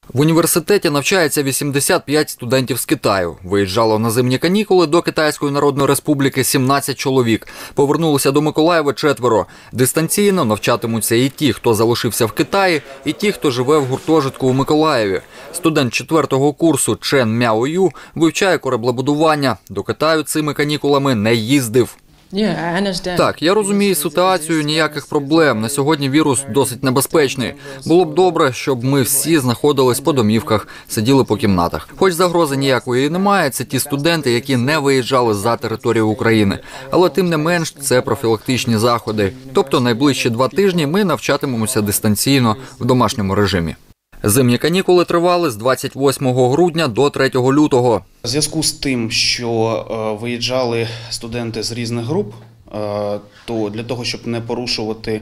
В університеті навчається 85 студентів з Китаю. Виїжджало на зимні канікули до Китайської Народної Республіки 17 чоловік. Повернулися до Миколаєва 4. Дистанційно навчатимуться і ті, хто залишився в Китаї, і ті, хто живе в гуртожитку у Миколаєві. Студент 4-го курсу Чен Мяою вивчає кораблебудування. До Китаю цими канікулами не їздив. Так, я розумію ситуацію, ніяких проблем. На сьогодні вірус досить небезпечний. Було б добре, щоб ми всі знаходились по домівках, сиділи по кімнатах. Хоч загрози ніякої немає, це ті студенти, які не виїжджали за територію України. Але тим не менш, це профілактичні заходи. Тобто найближчі 2 тижні ми навчатимемося дистанційно в домашньому режимі. Зимні канікули тривали з 28 грудня до 3 лютого. У зв'язку з тим, що виїжджали студенти з різних груп, то для того, щоб не порушувати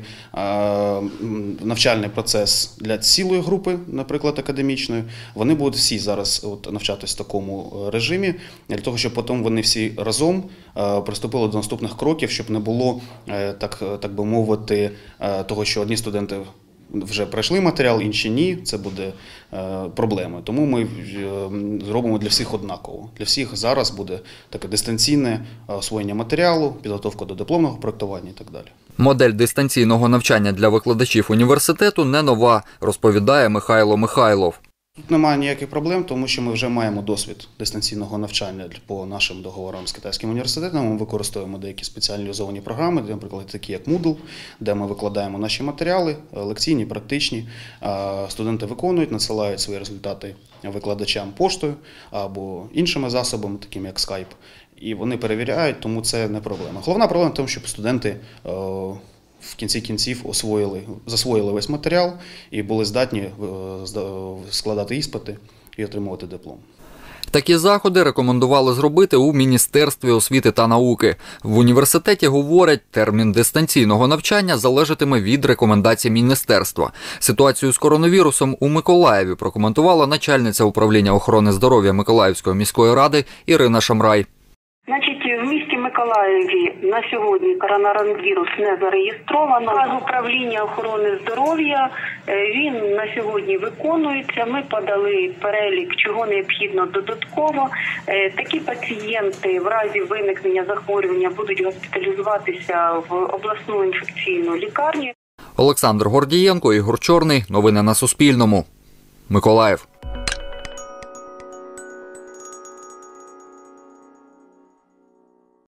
навчальний процес для цілої групи, наприклад, академічної, вони будуть всі зараз навчатись в такому режимі, для того, щоб потім вони всі разом приступили до наступних кроків, щоб не було, так би мовити, того, що одні студенти вже пройшли матеріал, інші ні, це буде проблемою. Тому ми зробимо для всіх однаково. Для всіх зараз буде таке дистанційне освоєння матеріалу, підготовка до дипломного проєктування і так далі. Модель дистанційного навчання для викладачів університету не нова, розповідає Михайло Михайлов. Тут немає ніяких проблем, тому що ми вже маємо досвід дистанційного навчання по нашим договорам з Китайським університетом. Ми використовуємо деякі спеціалізовані програми, наприклад, такі як Moodle, де ми викладаємо наші матеріали, лекційні, практичні. Студенти виконують, надсилають свої результати викладачам поштою або іншими засобами, такими як Skype. І вони перевіряють, тому це не проблема. Головна проблема в тому, щоб студенти в кінці кінців засвоїли весь матеріал і були здатні складати іспити і отримувати диплом. Такі заходи рекомендували зробити у Міністерстві освіти та науки. В університеті говорять, термін дистанційного навчання залежатиме від рекомендацій міністерства. Ситуацію з коронавірусом у Миколаєві прокоментувала начальниця управління охорони здоров'я Миколаївської міської ради Ірина Шамрай. В місті Миколаєві на сьогодні коронавірус не зареєстровано. З управління охорони здоров'я він на сьогодні виконується. Ми подали перелік, чого необхідно додатково. Такі пацієнти в разі виникнення захворювання будуть госпіталізуватися в обласну інфекційну лікарню. Олександр Гордієнко, Ігор Чорний. Новини на Суспільному. Миколаїв.